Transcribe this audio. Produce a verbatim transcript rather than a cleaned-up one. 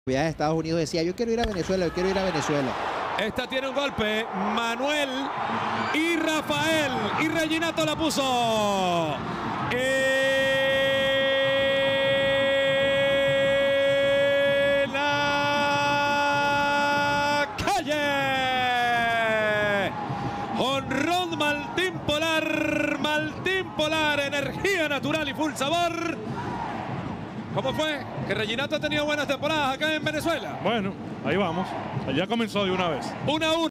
de Estados Unidos decía, yo quiero ir a Venezuela, yo quiero ir a Venezuela. Esta tiene un golpe, Manuel y Rafael, y Reginato la puso. En la calle. Honrón Maltín Polar, Maltín Polar, energía natural y full sabor. ¿Cómo fue? Que Reginato ha tenido buenas temporadas acá en Venezuela. Bueno, ahí vamos. Ya comenzó de una vez. Una a una.